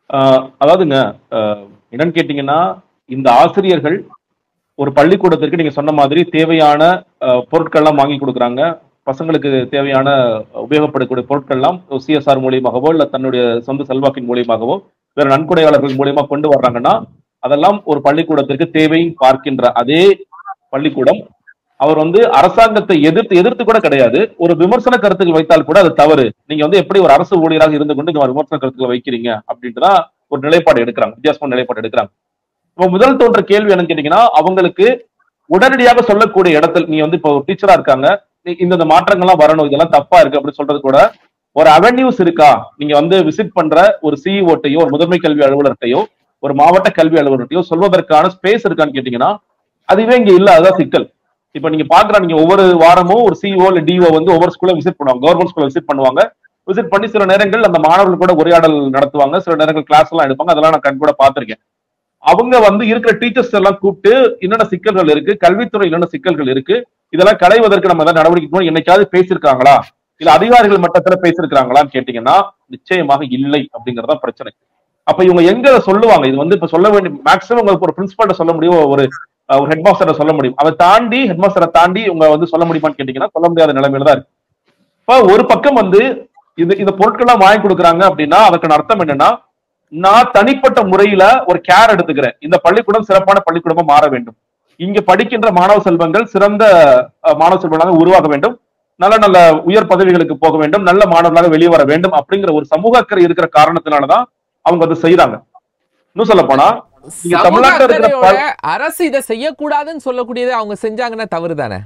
அதாவதுங்க, என்னன்னு கேட்டீங்கன்னா, இந்த ஆசிரியர்கள் ஒரு பள்ளிக்கூடத்திற்கு நீங்க சொன்ன மாதிரி தேவையான பொருட்கள்லாம் வாங்கி கொடுக்குறாங்க. பசங்களுக்கு தேவையான உபயோகப்படக்கூடிய பொருட்கள்லாம் சிஎஸ்ஆர் மூலியமாகவோ, இல்ல தன்னுடைய சொந்த செல்வாக்கின் மூலியமாகவோ, வேற நன்கொடையாளர்கள் மூலியமா கொண்டு வர்றாங்கன்னா, அதெல்லாம் ஒரு பள்ளிக்கூடத்திற்கு தேவை பார்க்கின்ற அதே பள்ளிக்கூடம், அவர் வந்து அரசாங்கத்தை எதிர்த்து எதிர்த்து கூட கிடையாது. ஒரு விமர்சன கருத்துக்கள் வைத்தால் கூட அது தவறு. நீங்க வந்து எப்படி ஒரு அரசு ஊழியராக இருந்து கொண்டு இங்க விமர்சன கருத்துக்களை வைக்கிறீங்க அப்படின்ட்டு தான் ஒரு நிலைப்பாடு எடுக்கிறாங்க. வித்தியாசமான நிலைப்பாடு எடுக்கிறாங்க. இப்போ முதல் தோன்ற கேள்வி என்னன்னு கேட்டீங்கன்னா, அவங்களுக்கு உடனடியாக சொல்லக்கூடிய இடத்தில் நீ வந்து இப்போ டீச்சரா இருக்காங்க, இந்த மாற்றங்கள்லாம் வரணும், இதெல்லாம் தப்பா இருக்கு அப்படின்னு சொல்றது கூட ஒரு அவென்யூஸ் இருக்கா? நீங்க வந்து விசிட் பண்ற ஒரு சிஇஓட்டையோ, ஒரு முதன்மை கல்வி அலுவலர்கிட்டயோ, ஒரு மாவட்ட கல்வி அலுவலர்கிட்டயோ சொல்வதற்கான ஸ்பேஸ் இருக்கான்னு கேட்டீங்கன்னா, அதுவே இங்க இல்ல. அதுதான் சிக்கல். இப்ப நீங்க பாக்குற நீங்க ஒவ்வொரு வாரமும் ஒரு சிஓ இல்ல டிஓ வந்து ஒவ்வொரு ஸ்கூல்ல விசிட் பண்ணுவாங்க. கவர்மெண்ட் ஸ்கூல்ல விசிட் பண்ணுவாங்க. விசிட் பண்ணி சில நேரங்கள் அந்த மாணவர்கள் கூட உரையாடல் நடத்துவாங்க. சில நேரங்கள் கிளாஸ் எல்லாம் எடுப்பாங்க. அதெல்லாம் நான் கண் கூட பாத்திருக்கேன். அவங்க வந்து இருக்கிற டீச்சர்ஸ் எல்லாம் கூப்பிட்டு என்னென்ன சிக்கல்கள் இருக்கு, கல்வித்துறை என்னென்ன சிக்கல்கள் இருக்கு, இதெல்லாம் களைவதற்கு நம்ம ஏதாவது நடவடிக்கை என்னைக்காவது பேசியிருக்காங்களா, இல்ல அதிகாரிகள் மட்டத்துல பேசியிருக்காங்களான்னு கேட்டீங்கன்னா நிச்சயமாக இல்லை அப்படிங்கறதா பிரச்சனை. அப்ப இவங்க எங்க சொல்லுவாங்க? இது வந்து இப்ப சொல்ல வேண்டிய மேக்சிமம் உங்களுக்கு ஒரு பிரின்சிபால்ட்ட சொல்ல முடியும், ஒரு ஹெட் மாஸ்டரை சொல்ல முடியும். அதை தாண்டி ஹெட் மாஸ்டரை தாண்டி இவங்க வந்து சொல்ல முடியுமான்னு கேட்டீங்கன்னா சொல்ல முடியாத நிலைமையில தான் இருக்கு. இப்ப ஒரு பக்கம் வந்து இந்த பொருட்கள்லாம் வாங்கி கொடுக்குறாங்க அப்படின்னா அதுக்கான அர்த்தம் என்னன்னா, நான் தனிப்பட்ட முறையில ஒரு கேர் எடுத்துக்கிறேன். இந்த பள்ளிக்கூடம் சிறப்பான பள்ளிக்கூடமா மாற வேண்டும். இங்க படிக்கின்ற மாணவ செல்வங்கள் சிறந்த மாணவ செல்வங்களாக உருவாக வேண்டும். நல்ல நல்ல உயர் பதவிகளுக்கு போக வேண்டும். நல்ல மாணவர்களாக வெளியே வர வேண்டும் அப்படிங்கிற ஒரு சமூக அக்கறை இருக்கிற காரணத்தினாலதான் அவங்க அதை செய்யறாங்க. இன்னும் சொல்ல போனா தமிழ்நாட்டில் இருக்கிற அரசு இதை செய்யக்கூடாதுன்னு சொல்லக்கூடியதை அவங்க செஞ்சாங்கன்னா தவறு தானே?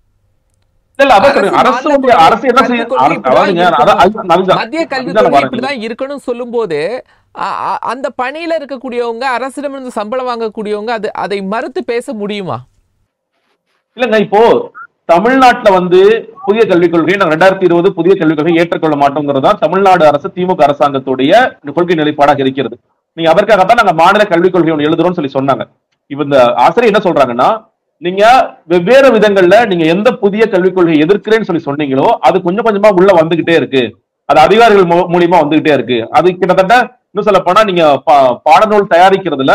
மத்திய கல்வித்துறை இப்படிதான் இருக்கணும் சொல்லும் போது அந்த பணியில இருக்கக்கூடியவங்க அரசிடமிருந்து சம்பளம் வாங்கக்கூடியவங்க அதை மறுத்து பேச முடியுமா? இல்லங்க, இப்போ தமிழ்நாட்டுல வந்து புதிய கல்விக் கொள்கை நாங்க 2020 புதிய கல்விக் கொள்கை ஏற்றுக்கொள்ள மாட்டோங்கிறது தான் தமிழ்நாடு அரசு திமுக அரசாங்கத்துடைய கொள்கை நிலைப்பாடாக இருக்கிறது. நீங்க அதற்காகத்தான் நாங்க மாநில கல்விக் கொள்கை ஒன்று எழுதுறோம்னு சொன்னாங்க. இப்ப இந்த ஆசிரியர் என்ன சொல்றாங்கன்னா, நீங்க வெவ்வேறு விதங்கள்ல நீங்க எந்த புதிய கல்விக் கொள்கையை எதிர்க்கிறேன்னு சொன்னீங்களோ அது கொஞ்சம் கொஞ்சமா உள்ள வந்துகிட்டே இருக்கு. அது அதிகாரிகள் மூலியமா வந்துகிட்டே இருக்கு. அது கிட்டத்தட்ட இன்னும் சொல்ல போனா நீங்க பாடநூல் தயாரிக்கிறதுல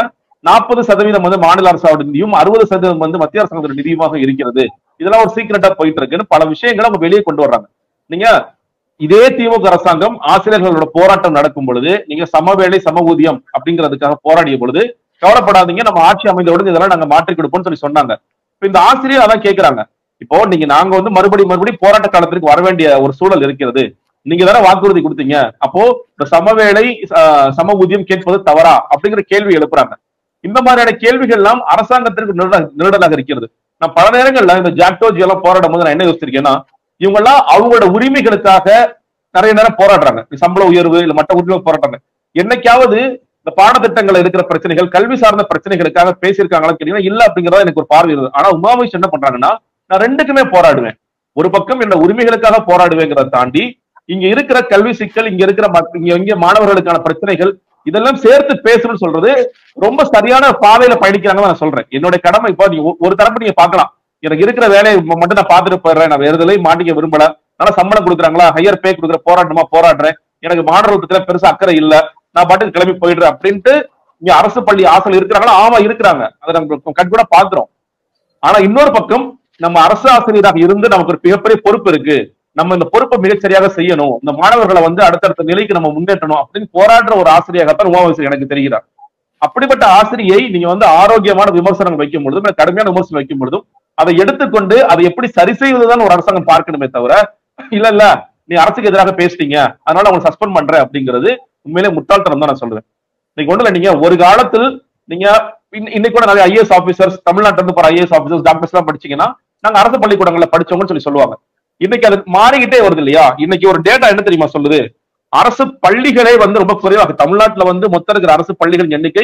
40% வந்து மாநில அரசோட நிதியும் 60% வந்து மத்திய அரசாங்கத்தோட நிதியுமாக இருக்கிறது. இதெல்லாம் ஒரு சீக்கிரட்டா போயிட்டு இருக்குன்னு பல விஷயங்களை அவங்க வெளியே கொண்டு வர்றாங்க. நீங்க இதே திமுக அரசாங்கம் ஆசிரியர்களோட போராட்டம் நடக்கும் பொழுது நீங்க சமவேளை சம ஊதியம் அப்படிங்கிறதுக்காக போராடிய பொழுது கவலைப்படாதீங்க, நம்ம ஆட்சி அமைந்தவுடன் இதெல்லாம் நாங்க மாற்றி கொடுப்போம்னு சொன்னாங்க. இப்ப இந்த ஆசிரியர் அதான் கேட்கிறாங்க. இப்போ நாங்க வந்து மறுபடியும் போராட்ட காலத்திற்கு வர வேண்டிய ஒரு சூழல் இருக்கிறது. நீங்க தானே வாக்குறுதி கொடுத்தீங்க. அப்போ இந்த சமவேளை சம ஊதியம் கேட்பது தவறா அப்படிங்கிற கேள்வி எழுப்புறாங்க. இந்த மாதிரியான கேள்விகள் எல்லாம் அரசாங்கத்திற்கு நிருடலாக இருக்கிறது. நான் பல நேரங்கள்ல இந்த ஜாக்டோஜி எல்லாம் போராடும் போது நான் என்ன யோசிச்சிருக்கேன்னா, இவங்க எல்லாம் அவங்களோட உரிமைகளுக்காக நிறைய நேரம் போராடுறாங்க. சம்பள உயர்வு இல்ல மற்ற உரிமை போராடுறாங்க. என்னைக்காவது இந்த பாடத்திட்டங்கள் இருக்கிற பிரச்சனைகள், கல்வி சார்ந்த பிரச்சனைகளுக்காக பேசியிருக்காங்களான்னு கேட்டீங்கன்னா இல்ல அப்படிங்கறத எனக்கு ஒரு பார்வை இருக்குது. ஆனா உமாவிஷ் என்ன பண்றாங்கன்னா, நான் ரெண்டுக்குமே போராடுவேன். ஒரு பக்கம் என்ன உரிமைகளுக்காக போராடுவேங்கிறத தாண்டி இங்க இருக்கிற கல்வி சிக்கல், இங்க இருக்கிற இங்க மாணவர்களுக்கான பிரச்சனைகள் இதெல்லாம் சேர்த்து பேசணும்னு சொல்றது ரொம்ப சரியான பாதையில பயணிக்கிறாங்கன்னு நான் சொல்றேன். என்னுடைய கடமை இப்போ ஒரு தரப்பு நீங்க பாக்கலாம், எனக்கு இருக்கிற வேலையை மட்டும் நான் பார்த்துட்டு போயிடுறேன், நான் வேற எதுலையும் மாட்டிக்க விரும்பல, ஆனா சம்பளம் கொடுக்குறாங்களா, ஹையர் பே கொடுக்குற போராடுறேன், எனக்கு மாணவர்களுக்கு பெருசா அக்கறை இல்ல, நான் பாட்டுக்கு கிளம்பி போயிடுறேன் அப்படின்ட்டு இங்க அரசு பள்ளி ஆசிரியர் இருக்கிறாங்களா? ஆமா இருக்கிறாங்க. அதை நம்ம கண்கூட பாக்குறோம். ஆனா இன்னொரு பக்கம் நம்ம அரசு ஆசிரியராக இருந்து நமக்கு ஒரு மிகப்பெரிய பொறுப்பு இருக்கு, நம்ம இந்த பொறுப்பை மிகச்சரியாக செய்யணும், இந்த மாணவர்களை வந்து அடுத்தடுத்த நிலைக்கு நம்ம முன்னேற்றணும் அப்படின்னு போராடுற ஒரு ஆசிரியராகத்தான் உமாவிஷன் எனக்கு தெரிகிறார். அப்படிப்பட்ட ஆசிரியை நீங்க வந்து ஆரோக்கியமான விமர்சனங்கள் வைக்கும் பொழுதும், கடுமையான விமர்சனம் வைக்கும் பொழுதும் அதை எடுத்துக்கொண்டு அதை எப்படி சரி செய்வதுதான் ஒரு அரசாங்கம் பார்க்கணுமே தவிர, இல்ல நீ அரசுக்கு எதிராக பேசிட்டீங்க அதனால அவங்க சஸ்பெண்ட் பண்றேன் அப்படிங்கிறது உண்மையிலே முட்டாள்தனம் தான் நான் சொல்லுவேன். இன்னைக்கு ஒண்ணுல நீங்க ஒரு காலத்தில் நீங்க இன்னைக்கு கூட நிறைய ஐஏஎஸ் ஆபீசர்ஸ், தமிழ்நாட்டில இருந்து போற ஐஏஎஸ் ஆபீசர்ஸ், டாக்டர்ஸ் எல்லாம் படிச்சீங்கன்னா நாங்க அரசு பள்ளிக்கூடங்கள்ல படிச்சவங்கன்னு சொல்லுவாங்க. இன்னைக்கு அது மாறிக்கிட்டே வருது இல்லையா? இன்னைக்கு ஒரு டேட்டா என்ன தெரியுமா சொல்லுது? அரசு பள்ளிகளே வந்து ரொம்ப குறைவாக, தமிழ்நாட்டுல வந்து மொத்தம் இருக்கிற அரசு பள்ளிகளின் எண்ணிக்கை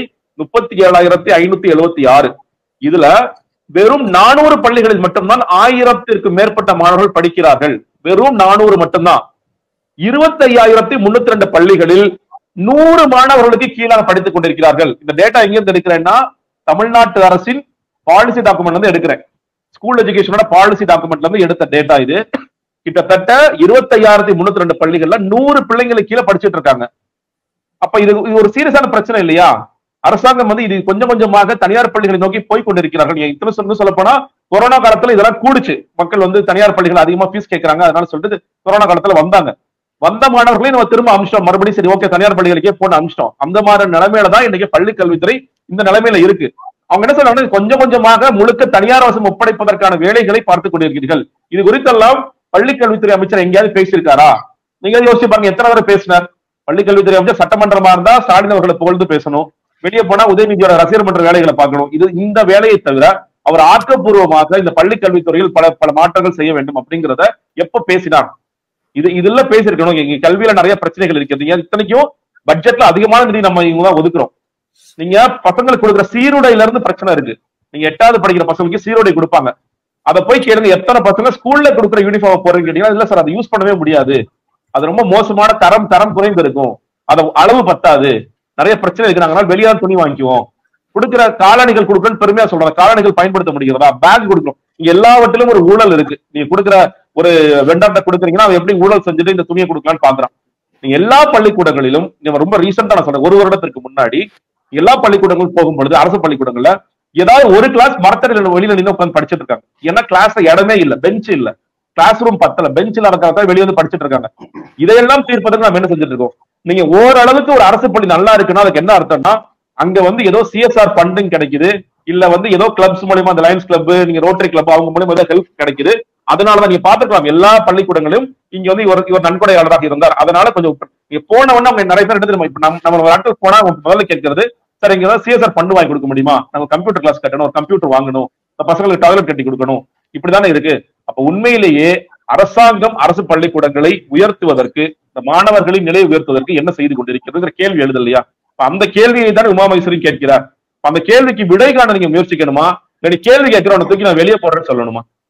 37,576. இதுல வெறும் 400 பள்ளிகளில் மட்டும்தான் 1000த்திற்கும் மேற்பட்ட மாணவர்கள் படிக்கிறார்கள். வெறும் 400 மட்டும்தான். 25,302 பள்ளிகளில் 100 மாணவர்களுக்கு கீழாக படித்துக் கொண்டிருக்கிறார்கள். இந்த டேட்டா எங்க இருந்து எடுக்கிறேன்னா, தமிழ்நாட்டு அரசின் பாலிசி டாக்குமெண்ட்ல இருந்து எடுக்கிறேன். ஸ்கூல் எஜுகேஷனோட பாலிசி டாக்குமெண்ட்ல இருந்து எடுத்த டேட்டா இது. கிட்டத்தட்ட 25,302 பள்ளிகள்ல 100 பிள்ளைங்களுக்கு கீழே படிச்சுட்டு இருக்காங்க. அப்ப இது ஒரு சீரியஸான பிரச்சனை இல்லையா? அரசாங்கம் வந்து இது கொஞ்சம் கொஞ்சமாக தனியார் பள்ளிகளை நோக்கி போய் கொண்டிருக்கிறார்கள். இத்தனை சொல்ல போனா கொரோனா காலத்துல இதெல்லாம் கூடுச்சு. மக்கள் வந்து தனியார் பள்ளிகள் அதிகமா ஃபீஸ் கேட்கறாங்க, அதனால சொல்லிட்டு கொரோனா காலத்துல வந்த மாணவர்களையும் நம்ம திரும்ப அமிச்சிட்டோம். மறுபடியும் சரி ஓகே தனியார் பள்ளிகளுக்கே போட்டு அமிச்சிட்டோம். அந்த மாதிரி நிலைமையில தான் இன்னைக்கு பள்ளி கல்வித்துறை இந்த நிலைமையில இருக்கு. அவங்க என்ன சொல்றாங்க, கொஞ்சம் கொஞ்சமாக முழுக்க தனியார் வசம் ஒப்படைப்பதற்கான வேலைகளை பார்த்துக் கொண்டிருக்கிறீர்கள். இது குறித்தெல்லாம் பள்ளி கல்வித்துறை அமைச்சர் எங்கேயாவது பேசியிருக்காரா? நீங்க யோசிச்சு பாருங்க, எத்தனை தடவை பேசினார்? பள்ளி கல்வித்துறை அமைச்சர் சட்டமன்றமா இருந்தா ஸ்டாலின் அவர்களை புகழ்ந்து பேசணும், வெளியே போனா உதயநிதியோட ரசிகர் மன்ற வேலைகளை பார்க்கணும். இந்த வேலையை தவிர அவர் ஆக்கப்பூர்வமாக இந்த பள்ளி கல்வித்துறையில் பல மாற்றங்கள் செய்ய வேண்டும் அப்படிங்கிறத எப்ப பேசினார்? இதுல பேசிருக்கணும். எங்க கல்வியில நிறைய பிரச்சனைகள் இருக்குது. இத்தனைக்கும் பட்ஜெட்ல அதிகமான நிதி நம்ம இவங்க ஒதுக்குறோம். நீங்க பசங்களுக்கு கொடுக்குற சீருடையில இருந்து பிரச்சனை இருக்கு. நீங்க 8வது படிக்கிற பசங்களுக்கு சீருடை கொடுப்பாங்க, அதை போய் கேளுங்க எத்தனை பசங்க ஸ்கூல்ல கொடுக்குற யூனிஃபார்ம் போறீங்க கேட்டீங்கன்னா இல்ல சார் அதை யூஸ் பண்ணவே முடியாது, அது ரொம்ப மோசமான தரம் குறைந்து இருக்கும், அது அளவு பத்தாது, நிறைய பிரச்சனை இருக்கு, நாங்க வெளியார் துணி வாங்கிக்குவோம். கொடுக்குற காலணிகள் கொடுக்கணும்னு பெருமையா சொல்றாங்க, காலணிகள் பயன்படுத்த முடிகிறதா? பேக் கொடுக்கணும். இங்க எல்லாவற்றிலும் ஒரு ஊழல் இருக்கு. நீங்க கொடுக்குற ஒரு வெண்டாட்ட கொடுக்குறீங்கன்னா அவன் எப்படி ஊழல் செஞ்சுட்டு இந்த துணியை கொடுக்கலான்னு பாக்குறான். நீங்க எல்லா பள்ளிக்கூடங்களிலும் ரொம்ப ரீசெண்டா நான் சொல்றேன், ஒரு வருடத்திற்கு முன்னாடி எல்லா பள்ளிக்கூடங்களும் போகும்பொழுது அரசு பள்ளிக்கூடங்கள்ல ஏதாவது ஒரு கிளாஸ் மரத்தடியில வெளியில நின்று உட்காந்து படிச்சுட்டு இருக்காங்க. ஏன்னா கிளாஸ்ல இடமே இல்ல, பெஞ்ச் இல்ல, கிளாஸ் ரூம் பத்தல, பெஞ்சில் நடக்கிறதா வெளியே வந்து படிச்சுட்டு இருக்காங்க. இதையெல்லாம் தீர்ப்பதற்கு நம்ம என்ன செஞ்சுட்டு இருக்கோம்? நீங்க ஓரளவுக்கு ஒரு அரசு பள்ளி நல்லா இருக்குன்னா அதுக்கு என்ன அர்த்தம்னா அங்க வந்து ஏதோ சிஎஸ்ஆர் ஃபண்டிங் கிடைக்குது, இல்ல வந்து ஏதோ கிளப்ஸ் மூலமா அந்த லயன்ஸ் கிளப், நீங்க ரோட்டரி கிளப் அவங்க மூலமா ஏதோ ஹெல்ப் கிடைக்குது. அதனாலதான் நீங்க பாத்துக்கலாம் எல்லா பள்ளிக்கூடங்களும் இங்க வந்து இவர் நன்கொடையாளராக இருந்தார். அதனால கொஞ்சம் போன உடனே அவங்க நிறைய பேர் எடுத்து இப்ப நம்ம ஒரு இடத்துக்கு போனா முதல்ல கேட்கறது, சார் இங்க ஏதாவது சிஎஸ்ஆர் ஃபண்ட் வாங்கி கொடுக்க முடியுமா, நம்ம கம்ப்யூட்டர் கிளாஸ் கட்டணும், ஒரு கம்ப்யூட்டர் வாங்கணும், இந்த பசங்களுக்கு டாய்லெட் கட்டி கொடுக்கணும், இப்படிதானே இருக்கு. அப்ப உண்மையிலேயே அரசாங்கம் அரசு பள்ளிக்கூடங்களை உயர்த்துவதற்கு, இந்த மாணவர்களின் நிலையை உயர்த்துவதற்கு என்ன செய்து கொண்டிருக்கிறது கேள்வி எழுது இல்லையா? அந்த கேள்வியை தான் உமா மகேஸ்வரி கேட்கிறார். அந்த கேள்விக்கு விடை காண நீங்க முயற்சிக்கணுமா, இல்ல கேள்வி கேட்கிறவனை தூக்கி நான் வெளியே போடுறேன்னு சொல்லணுமா?